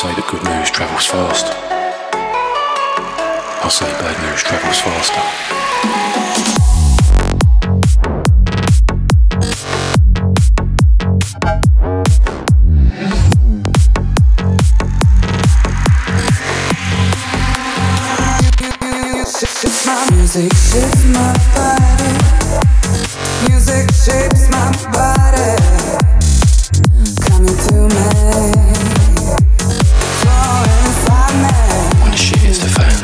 say that good news travels fast. I say bad news travels faster. Music shapes my body. Music shapes my body. Coming to me, flow inside me. When the shit hits the fan.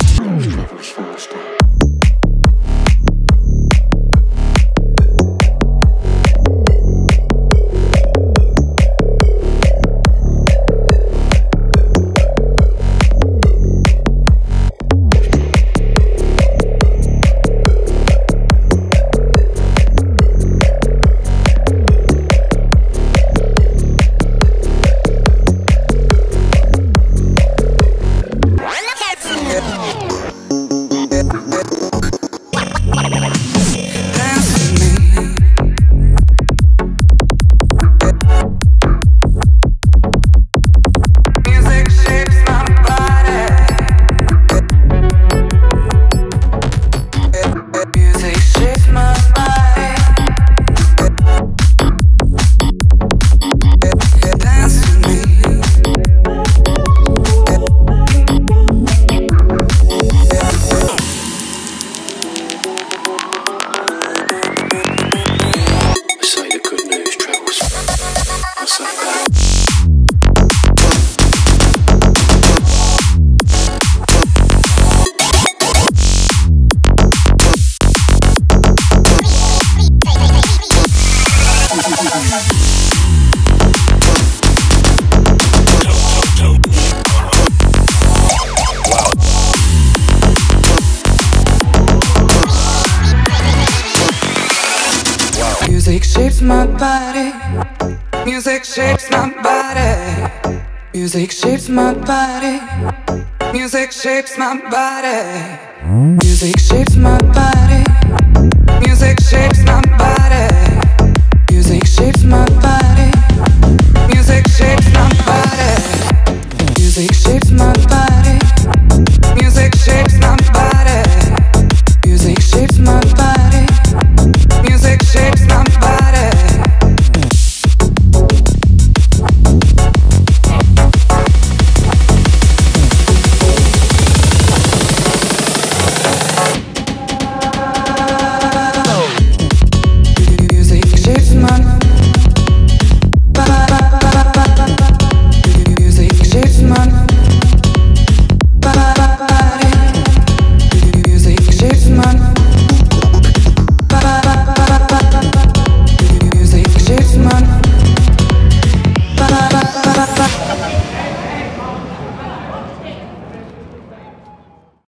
Music shapes my body. Music shapes my body. Music shapes my body. Music shapes my body. Music shapes my body. Music shapes my body. Music shapes my body.